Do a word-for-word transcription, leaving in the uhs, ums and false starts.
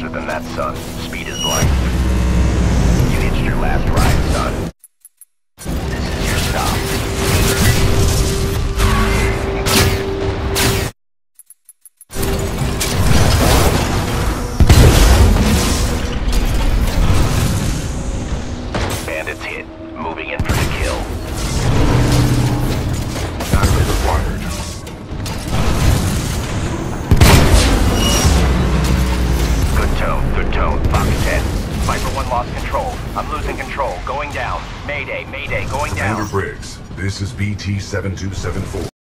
faster than that, son. Speed is life. You hitched your last ride, son. This is your stop. Bandits hit. Moving in for the kill. Battery required. Good tone, good tone. Fox ten. Viper one lost control. I'm losing control. Going down. Mayday, mayday, going down. Commander Briggs, this is B T seven two seven four.